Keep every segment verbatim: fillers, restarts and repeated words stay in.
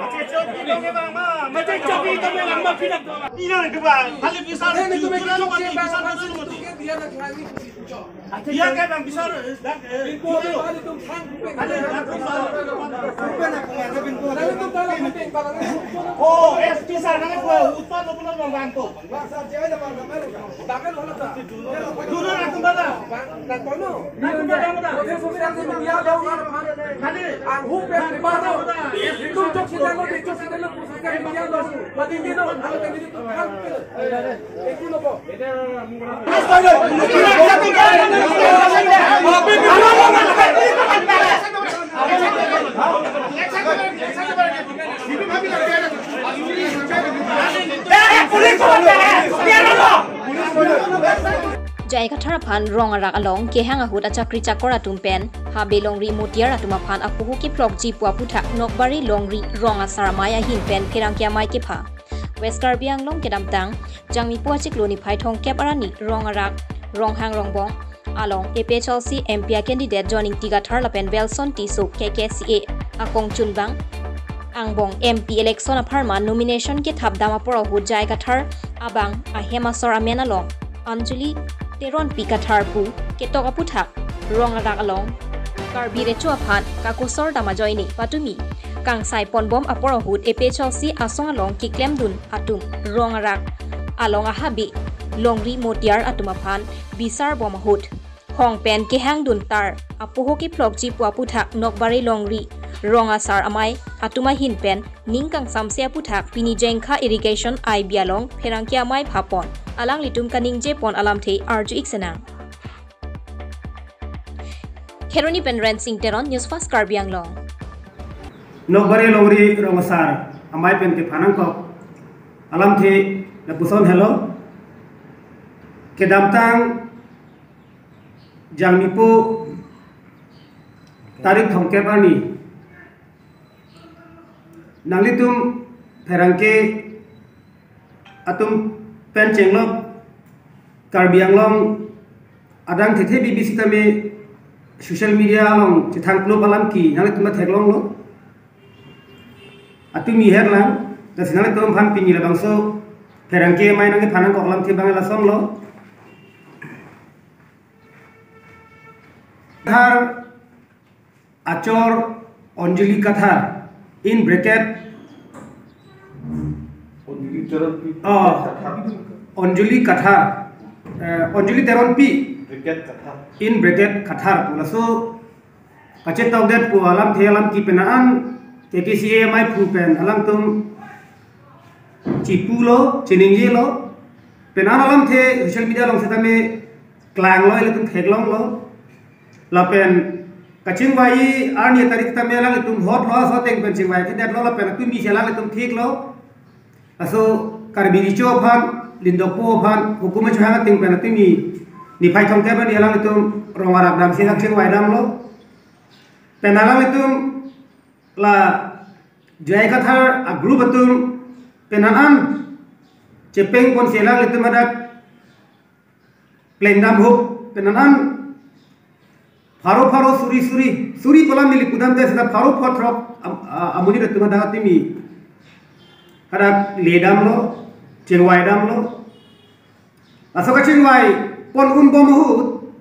Dia kan bang bisa oh es bisa nanti gua utpan lo pulang bang bangku dulu aku mana aku mana mana kali aku pengen mana itu cok sih lo cok sih lo pusing dia lo berarti dia lo kalau tadi itu kan itu lo kok Jai katharapan rong arak along ke hang ahut achakri chakora tumpen ha belong ri mutiara tumapan apuhu ki plok ji pua puthak nokbari longri rong asaramaya hin pen phirang kya mai ke pha West Karbiang long kedamtang jangmi pua chikloni phaithong kep arani rong arak rong hang rong bong along A P H L C M P candidate joining tiga tharlapen Belson Tisuk K K C A akong chunbang angbong M P election aparma nomination ke thabdama poro hu jai kathar abang ahema sor amena long Anjali teron pi kathar pu ketok aputhak rong arak along karbi re chuaphan kakosor dama joini patumi kangsai ponbom aporo hut A P H L C asong along ki klemdun atum rong arak along ahabi longri motiar atumaphan bisar bomahut hongpen ke hangdun tar apuho ki plok ji pua puthak nokbari longri ronga sar amai atuma hinpen ningkang samsia puthak pini jengkha irrigation ai bialong pherangkia mai phapon alang litum kaning je pon alam the arju iksenang Keroni pen rensing teron news fast Karbiang long nokbari longri ronga sar amai pen ke phanang ko alam the na puson hello kedamtang jangmipo tarik thongkepani nalitum pherangke atum penchenglok Karbianglong adang thethe B B C tame social media long chithang club alam ki nalitum theklong lo atumi herlang dasinale tom phan pinni la bangso pherangke mai nange phanang ko alam the bangala som lo Kathar Achor Anjali Kathar in bracket oh Anjali Kathar uh, Anjali Teron P in bracket Kathar pula so kacet tau det pu alam the alam ki penaan K K C A mai pu pen alam tum cipulo ciningje lo penaan alam the social media long setame klang lo ile tum theklong lo lapen kaching wai arni tarik ta melang tum hot lo so teng pen ching wai that lo lapen tu mi selang tum thik lo aso karbiri cho phan lindopo phan hukuma chhanga teng pen tu mi ni phai thong te ban elang tum rongarak dam sing ching wai dam lo penalang tum la jai kathar agru batum penanan cepeng pon selang tum adat plendam huk penanan Faro faro suri suri suri pola milik kudam te seda faro fotrok amuni betu mada timi kada ledam lo chengwai dam lo asoka chengwai pon un bomuhut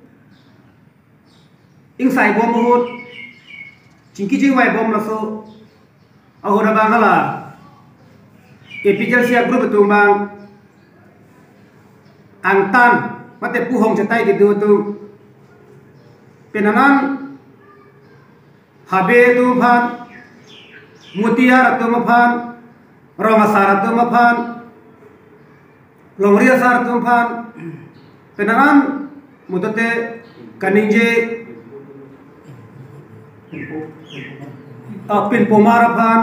ing sai bomuhut chingki chengwai bom lo so ahora bangala epijal sia group betu bang angtan mate puhong cetai gitu tu penanan habe tu phan mutiara tu maphan rongasara tu maphan longria sar tu phan penanan mutate kaninje apin pomara phan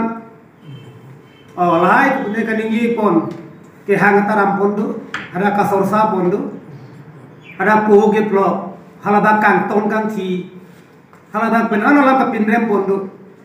alai ne kaninje pon ke hangataram pondu ada kasorsa pondu ada poge plok halabang kang ton kang ti halabang pen ano lang kapin rem pondo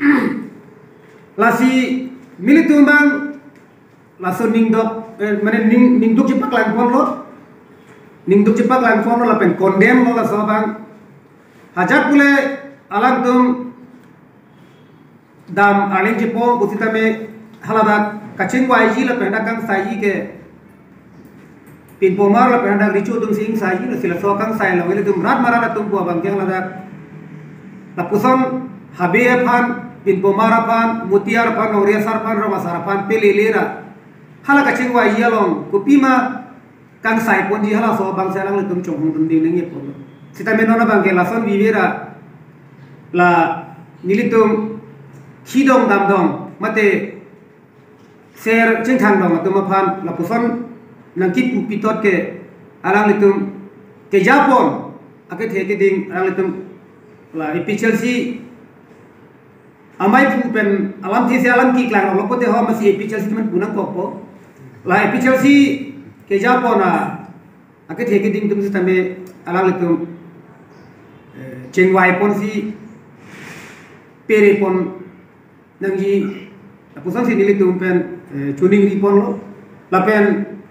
lasi militumbang laso ningdok mane ning ningdok cepak lang pon lo ningdok cepak lang pon lo lapen kondem lo laso bang hajat pule alang tum dam aling jepong putita me haladak kacing waiji la pehna kang sai ke pin pomar la pehna ricu tum sing sai la sila so kang sai la wele tum rat marala tum po bang keng ladak la puson habe phan pin pomar phan mutiar phan oria sar phan roma sar phan pelelera hala kacing waiji along kupima kang sai pon ji hala so bang salang le tum chong hung tum ding ngi pon sita menona bang ke la son vivera la nilitum khidong dam dong mate ser jeng thang dong atum phan la puson nangkit pu pitot ke alang litum ke japon ake the ke ding alang litum la efficiency amai pu pen alam thi se alam ki klang lo ko te ho ma si efficiency man punang ko po la efficiency ke japon a ake the ke ding tum sisteme alang litum chengwai pon si pere pon nangji puson si nilitum pen tuning ri pon lo la pen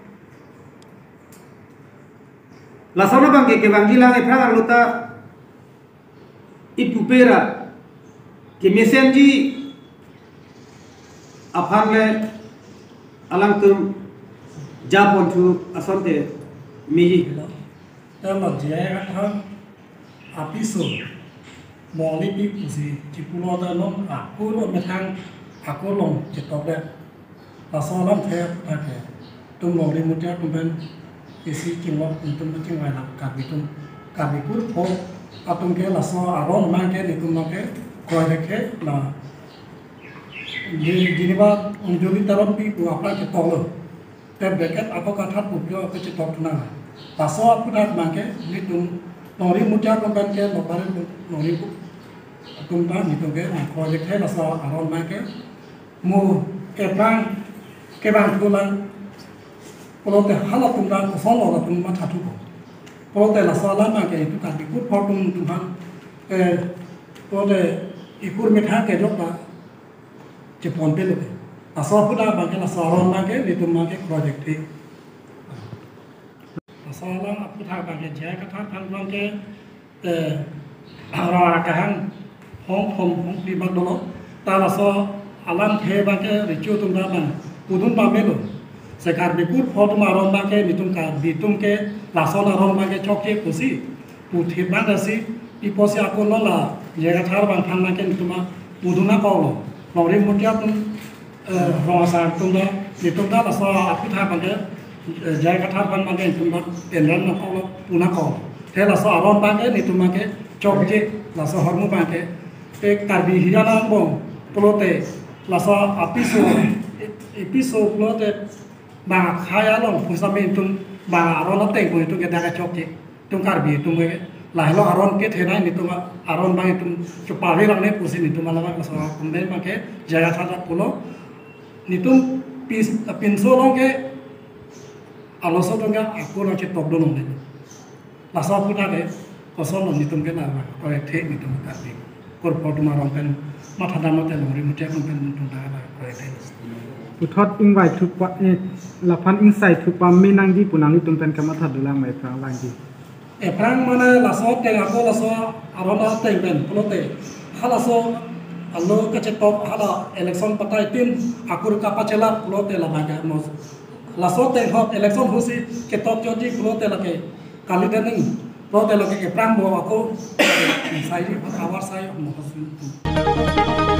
la sona bang ke bang gilang e phang luta ipu pera ke mesenji aphan le alang tum japon tu asonte miji ta la je ha apiso mo ni pi pusi ti pulo ta no a ku lo me thang a ku long ti to de la so lam the ta ke tum lo ri mu ta tum ben isi kingwa tum tum wa la ka bi tum ka bi pur pho atum ke la so aron ma ke ni tum ke ko de ke la ji ji ba um jo bi taron pi pu apa ke to lo te beket apa ka that pu jo ke ti to na la so pu da ma ke ni tum lo ri mu ta tum ben ke lo ba lo ri pu tum ta ni tum ke ko de ke la so aron ma ke mu ke bang ke bang tu la kalau teh hal tum dan kosong orang tum macam tu, kalau teh la salah macam itu kan ikut portum tuhan, eh kalau teh ikut mereka ke jok la Jepun pelu, asal pun ada macam la salah macam itu macam projek ni, salah apa thah macam jaya kata thang macam eh orang kahan hong hong hong di mana dulu, tapi asal alam he macam ricu tum dan udun pamelu. Sekar bipur foto maron bangke bitung ka bitung ke lason aron bangke chokke pusi puthi bandasi iposi akon la jega thar bang than bangke bituma uduna paulo lori mutia tum rosa tum da bitung da laso apitha bangke jega thar bang bangke tum enran na paulo puna ko te laso aron bangke bituma ke chokke laso hormu bangke te karbi hiana bong plote laso apiso episo plote bà khai á lòng phun xăm bên tung bà aron nó teng của tung cái đại chọc chị tung karbi tung cái lại lo aron cái thế này thì tung aron bang tung chụp bà với lòng này phun xin tung malam cái sao cũng bên mà cái jaga thada pulo ni tung pin pin so long cái alo so tung cái aku nó chỉ top đồn này là sao phun ra cái có sao lòng ni tung cái nào có cái thế ni tung karbi còn phật mà aron pen mà thada nó tên lòng rimu chen pen tung ra là có cái thế Uthot ing vai thuk pa e la phan ing sai thuk pa me nang di punang tum pen kama thad dulang mai prang lang di e prang mana la so te ga ko la so arona te ben plote hala so allo ka che top hala election patai tin akur ka pachela plote la maga mo la so te hot election husi ke top jodi plote la ke kali dening plote la ke prang bo ako sai di awar sai mo